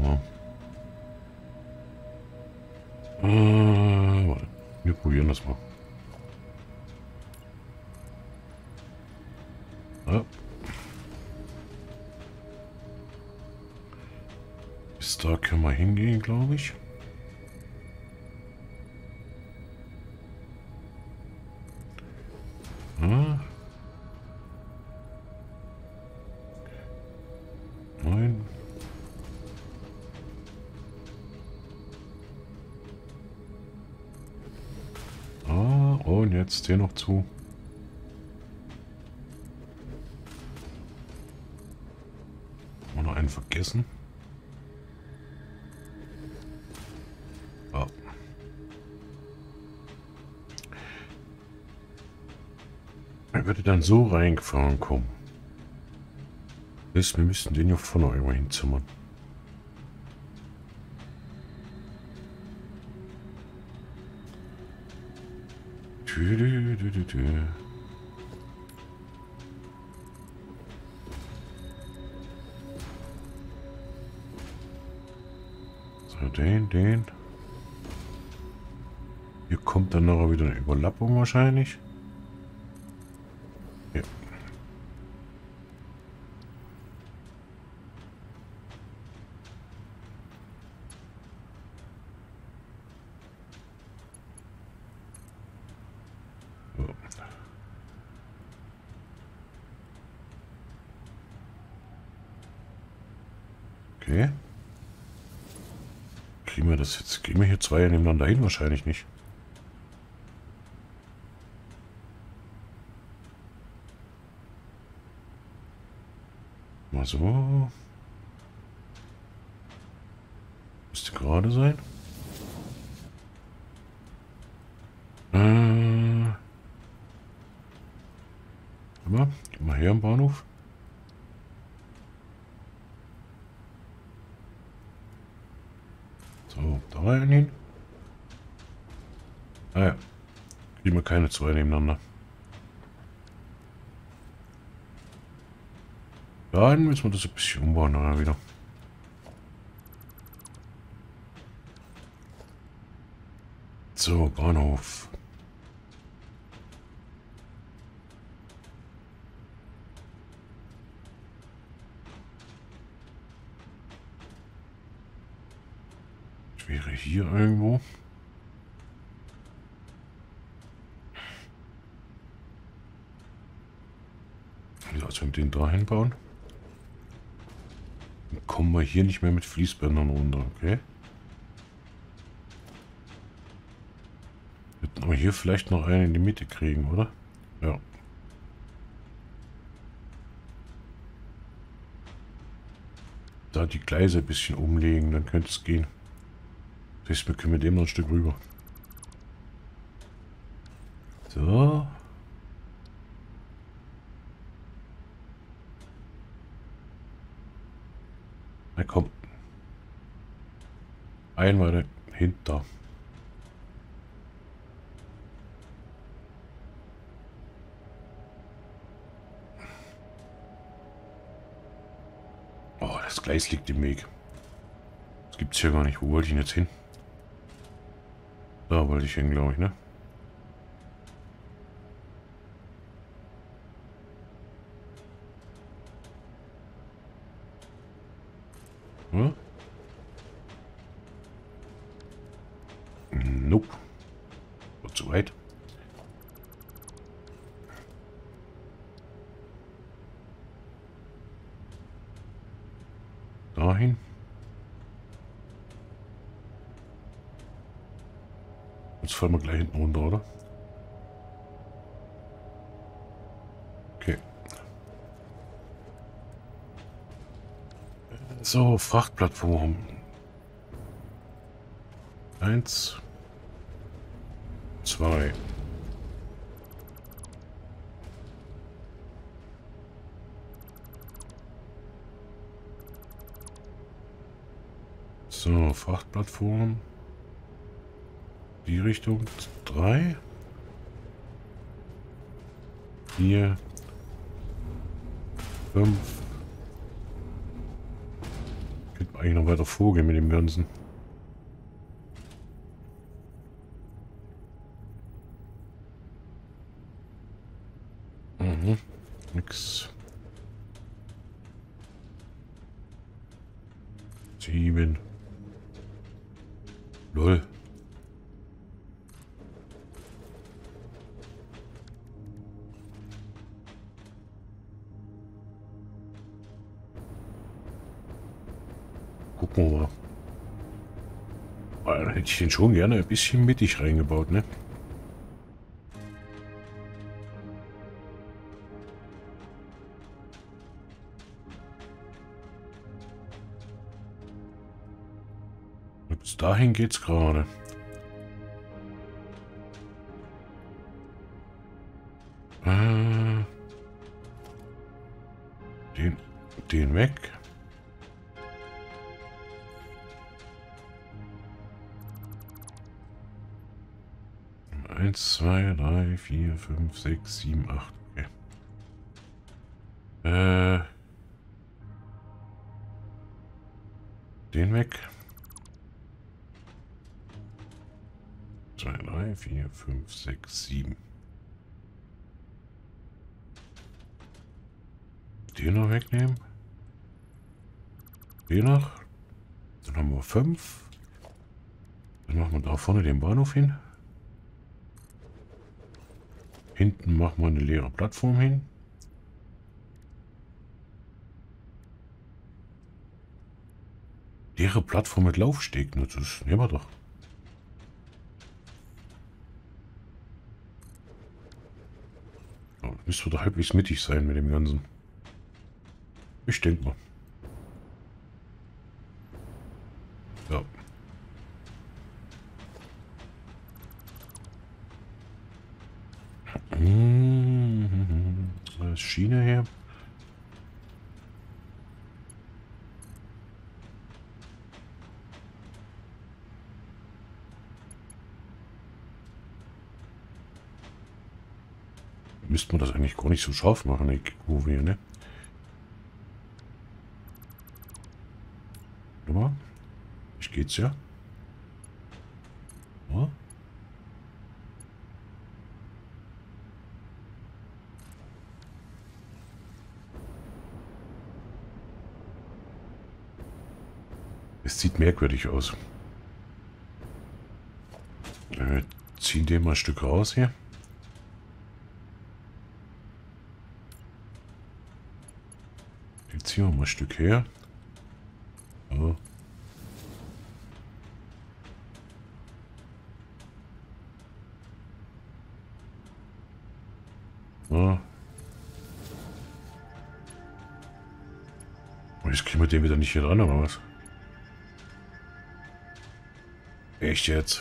mal. Warte. Wir probieren das mal. Ja. Bis da können wir hingehen, glaube ich. Ja. 9. Und jetzt den noch zu. Haben wir noch einen vergessen? Ah. Er würde dann so reingefahren kommen. Wir müssten den ja vorne irgendwo hinzimmern. So, den. Hier kommt dann noch wieder eine Überlappung wahrscheinlich. Ja. So. Okay. Kriegen wir das jetzt? Kriegen wir hier zwei nebeneinander hin? Wahrscheinlich nicht. Mal so. Müsste gerade sein. Mal, geh mal her am Bahnhof. So, da rein hin. Ah ja. Kriegen wir keine zwei nebeneinander. Dann müssen wir das ein bisschen umbauen nachher wieder. So, Bahnhof. Ich wäre hier irgendwo. Also mit den da hinbauen. Dann kommen wir hier nicht mehr mit Fließbändern runter, okay? Hätten wir hier vielleicht noch einen in die Mitte kriegen, oder? Ja. Da die Gleise ein bisschen umlegen, dann könnte es gehen. Das heißt, wir können mit dem noch ein Stück rüber. So. Na komm. Ein weiter hinter. Oh, das Gleis liegt im Weg. Das gibt's hier gar nicht. Wo wollte ich denn jetzt hin? Da wollte ich hin, glaube ich, ne? Hm? Nope. Wird zu weit. Dahin. Jetzt fallen wir gleich hinten runter, oder? Okay. So, Frachtplattform. 1, 2. So, Frachtplattform. Die Richtung 3. 4. 5. eigentlich noch weiter vorgehen mit dem Ganzen. Mhm. Nix. 7. Lol. Gucken wir mal. Dann hätte ich den schon gerne ein bisschen mittig reingebaut, ne? Bis dahin geht's gerade. Den weg. Eins, zwei, drei, vier, fünf, sechs, sieben, acht. Okay. Den weg. 2, 3, 4, 5, 6, 7. Den noch wegnehmen. Den noch. Dann haben wir 5. Dann machen wir da vorne den Bahnhof hin. Hinten machen wir eine leere Plattform hin. Leere Plattform mit Laufsteg. Das nehmen wir doch. Ja, müsste doch halbwegs mittig sein mit dem Ganzen. Ich denke mal. Ja. Schiene her. Müsste man das eigentlich gar nicht so scharf machen, die Kurve hier, ne? Aber ich geht's ja. Ja. Es sieht merkwürdig aus. Ziehen den mal ein Stück raus hier. Den ziehen wir mal ein Stück her. So. So. Und jetzt kriegen wir den wieder nicht hier dran, oder was? Echt jetzt?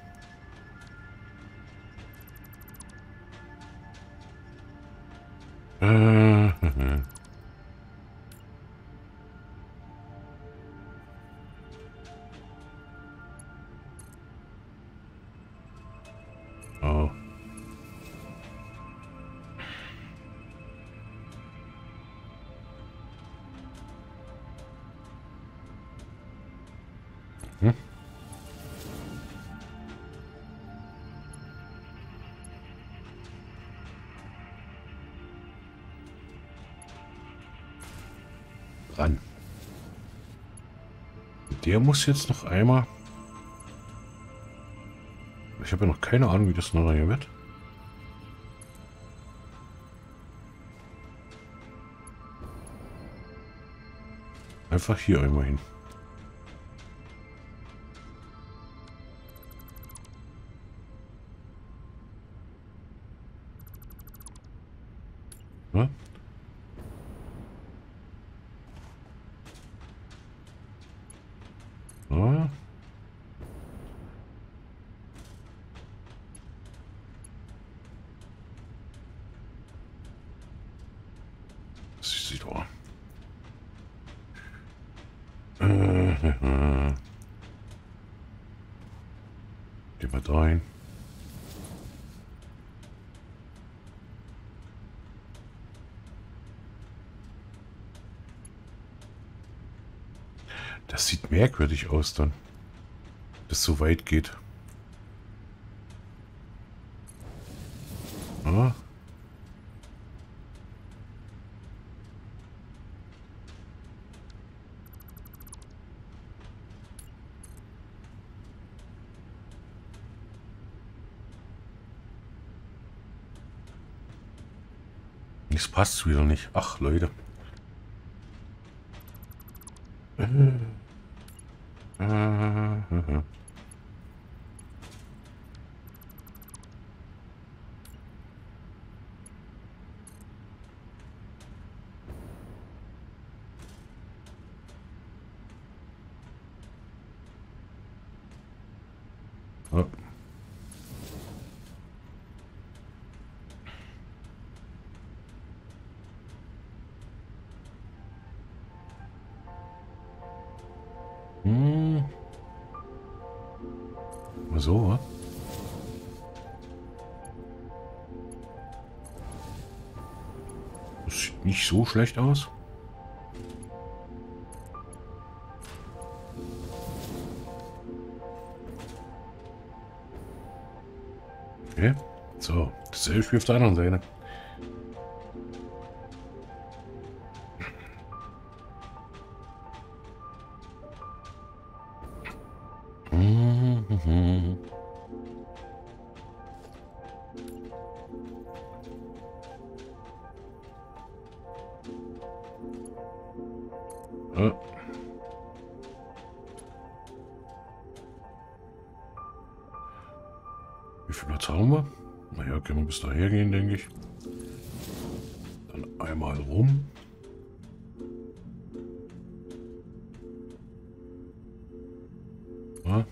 Oh. Hm? Ran. Der muss jetzt noch einmal. Ich habe ja noch keine Ahnung, wie das nachher wird. Einfach hier einmal hin. Ja? So. Das sieht doch. Gehen wir da hin. Das sieht merkwürdig aus dann, dass so weit geht. Ah. Das passt wieder nicht. Ach, Leute. Ja. Mal so, wa? Das sieht nicht so schlecht aus. Okay. So, dasselbe Spiel auf der anderen Seite. Ja. Wie viel Platz haben wir? Naja, können wir bis daher gehen, denke ich. Dann einmal rum. Ja.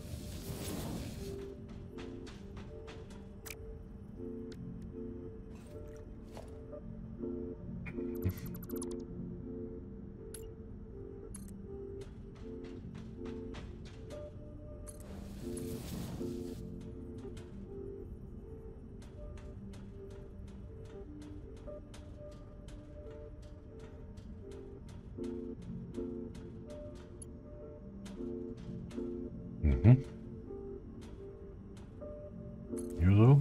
Hier so.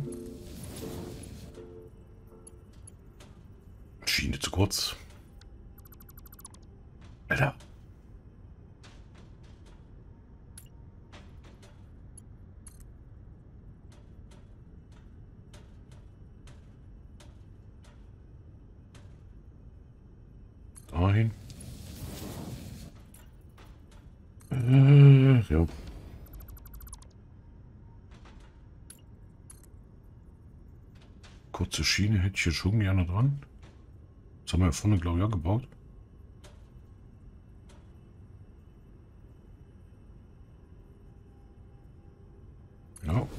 Schiene zu kurz. Alter. Dahin. Ja. Kurze Schiene hätte ich jetzt schon gerne dran. Das haben wir ja vorne, glaube ich, auch gebaut. Ja.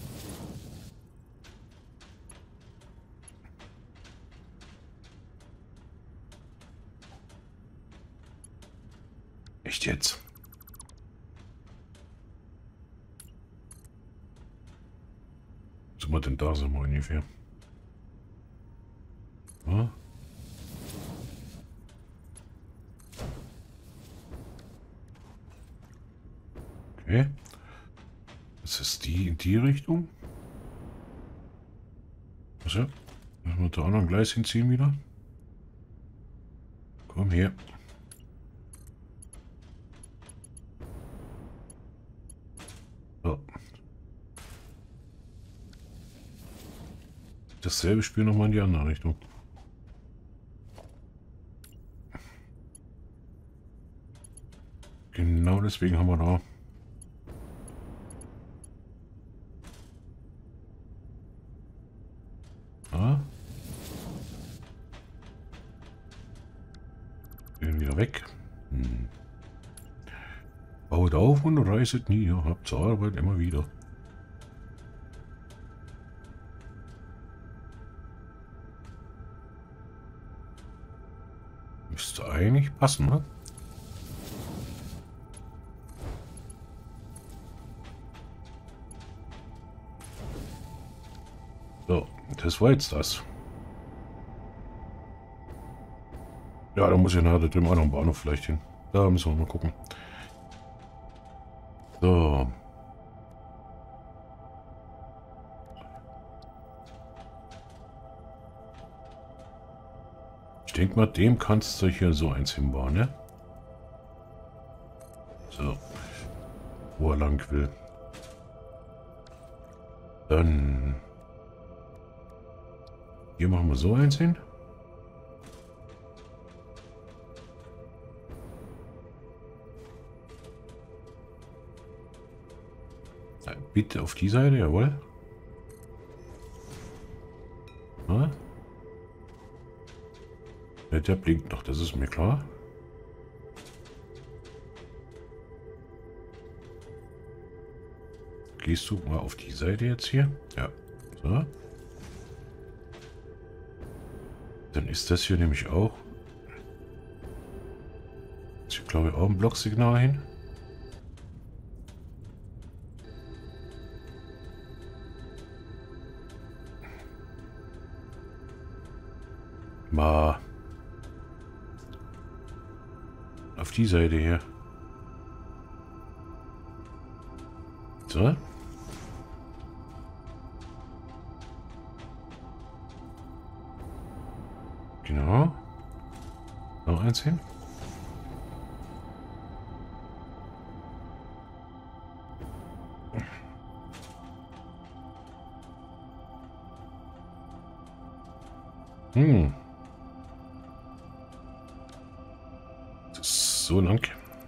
Echt jetzt? Sind wir denn da, sind wir ungefähr? Ja. Okay. Das ist die in die Richtung. Also, müssen wir da auch noch ein Gleis hinziehen wieder. Komm her. So. Dasselbe Spiel nochmal in die andere Richtung. Genau deswegen haben wir da. Ah. Gehen wieder weg. Baut auf und reiset nie. Ihr habt zur Arbeit immer wieder. Müsste eigentlich passen, ne? So, das war jetzt das. Ja, da muss ich nachher da drüben auch noch einen Bahnhof vielleicht hin. Da müssen wir mal gucken. So. Ich denke mal, dem kannst du hier so eins hinbauen, ne? So. Wo er lang will. Dann... Hier machen wir so eins hin. Bitte auf die Seite, jawohl. Na? Ja, der blinkt noch, das ist mir klar. Gehst du mal auf die Seite jetzt hier? Ja. So. Dann ist das hier nämlich auch. Ich glaube auch ein Blocksignal hin. Mal auf die Seite hier. So. Genau. Noch eins hin. Das ist so lang.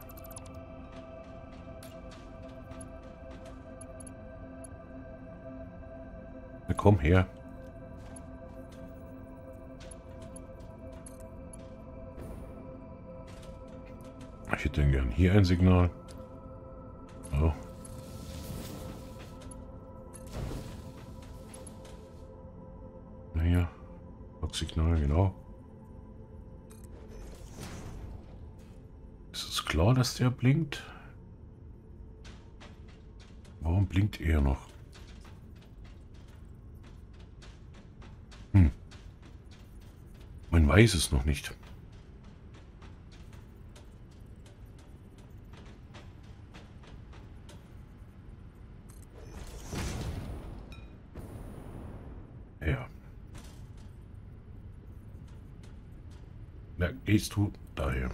Na komm her. Ich hätte gern hier ein Signal. Oh. Na hier. Signal, genau. Ist es klar, dass der blinkt? Warum blinkt er noch? Man weiß es noch nicht. Ja. Na, gehst du daher.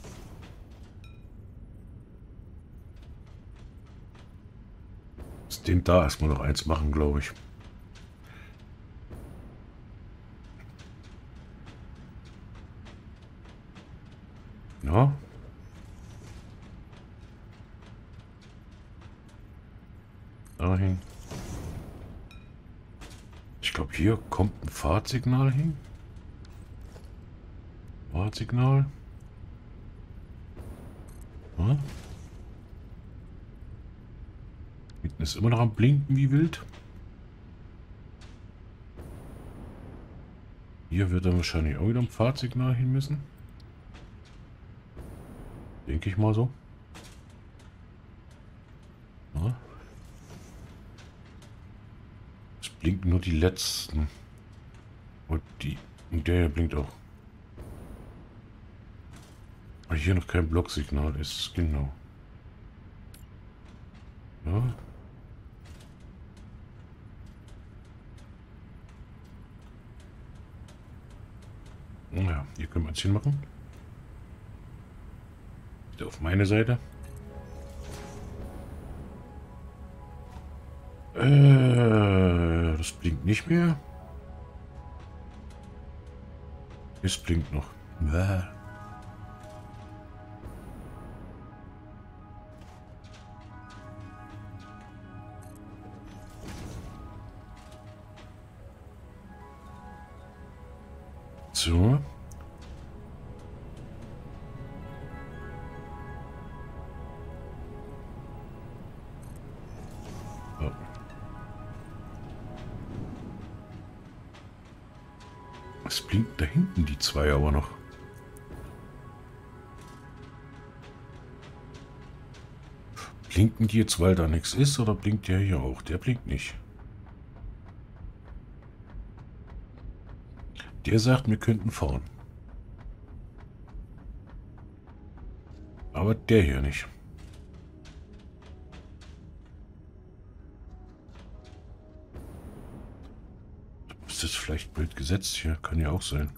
Ist den da erstmal noch eins machen, glaube ich. Ja. Dahin. Ich glaube, hier kommt ein Fahrtsignal hin. Fahrtsignal. Ja. Hinten ist immer noch am Blinken wie wild. Hier wird er wahrscheinlich auch wieder ein Fahrtsignal hin müssen. Denke ich mal so. Ja. Es blinken nur die letzten. Und der hier blinkt auch. Weil hier noch kein Blocksignal ist, genau. Ja. Naja, hier können wir es hinmachen. Wieder auf meine Seite. Das blinkt nicht mehr. Es blinkt noch. Bäh. So. Oh. Es blinkt da hinten die zwei aber noch. Blinken die jetzt, weil da nichts ist, oder blinkt der hier auch? Der blinkt nicht. Der sagt, wir könnten fahren. Aber der hier nicht. Ist das vielleicht blöd gesetzt hier? Kann ja auch sein.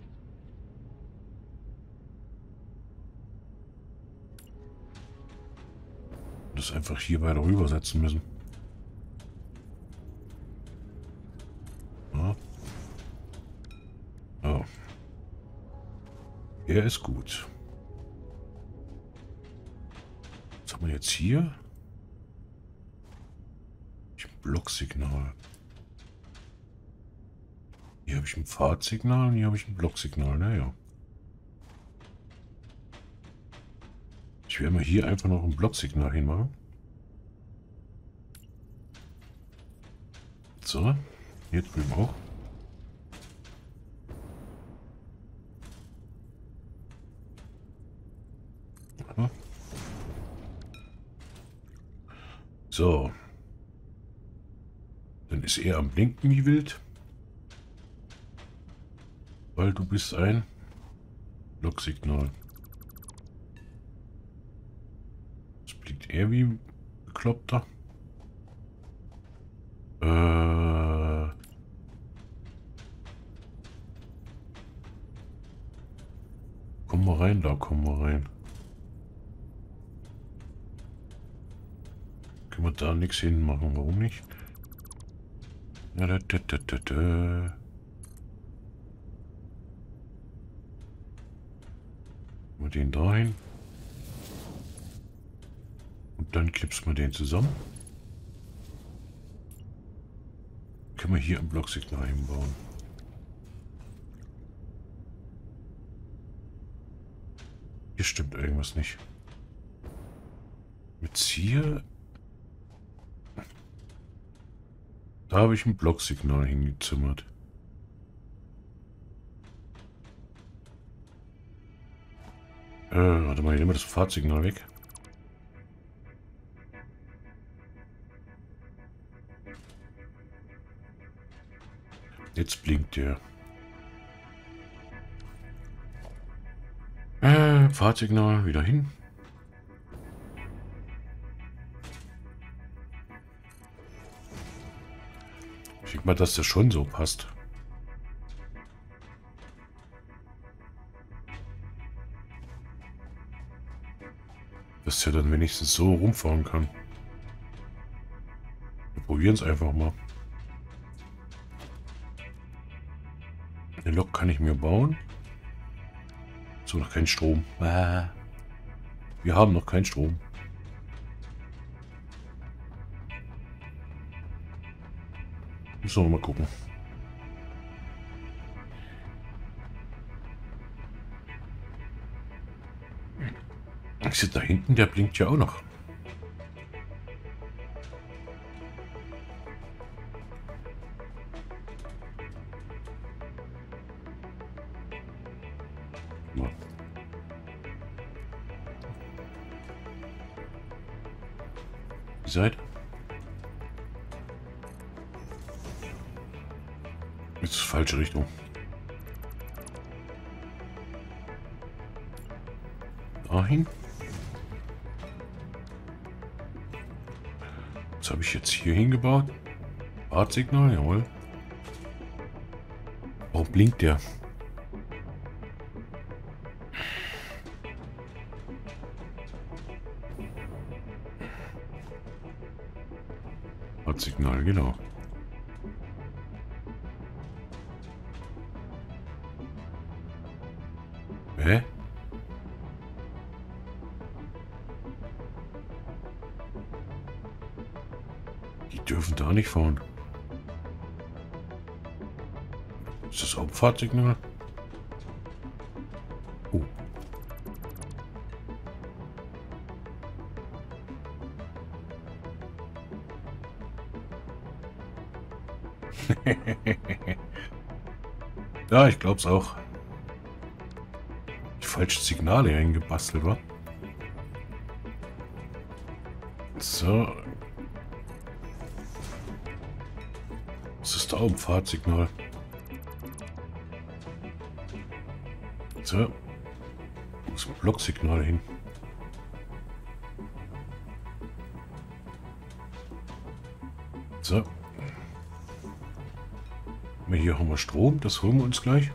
Das einfach hier weiter rübersetzen müssen. Ja. Oh. Er ist gut. Was haben wir jetzt hier? Ein Blocksignal. Hier habe ich ein Fahrtsignal und hier habe ich ein Blocksignal. Naja. Ich werde mal hier einfach noch ein Blocksignal hinmachen. So. Hier drüben auch. Ja. So. Dann ist er am Blinken wie wild. Weil du bist ein Blocksignal. Jetzt blinkt er wie ein Bekloppter. Komm mal rein, da komm mal rein. Können wir da nichts hinmachen, warum nicht? Wir den da hin. Und dann klipsen wir den zusammen. Können wir hier ein Blocksignal hinbauen. Hier stimmt irgendwas nicht. Jetzt hier. Da habe ich ein Blocksignal hingezimmert. Warte mal, ich nehme das Fahrtsignal weg. Jetzt blinkt der. Fahrtsignal wieder hin. Ich denke mal, dass das schon so passt. Dass er dann wenigstens so rumfahren kann. Wir probieren es einfach mal. Eine Lok kann ich mir bauen. So, noch kein Strom. Wir haben noch keinen Strom. Müssen wir mal gucken. Ich sehe da hinten, der blinkt ja auch noch. Die Seite. Jetzt ist falsche Richtung. Dahin. Was habe ich jetzt hier hingebaut? Fahrtsignal, jawohl. Oh, blinkt der. Fahrtsignal, genau. Hä? Die dürfen da nicht fahren. Ist das auch ein Fahrtsignal? Oh. Ja, ich glaube es auch. Die falschen Signale eingebastelt, war. So. Das ist da auch ein Fahrtsignal. So. Muss ein Blocksignal hin. So. Hier haben wir Strom, das holen wir uns gleich.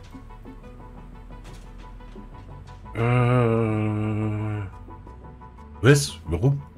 Was? Warum?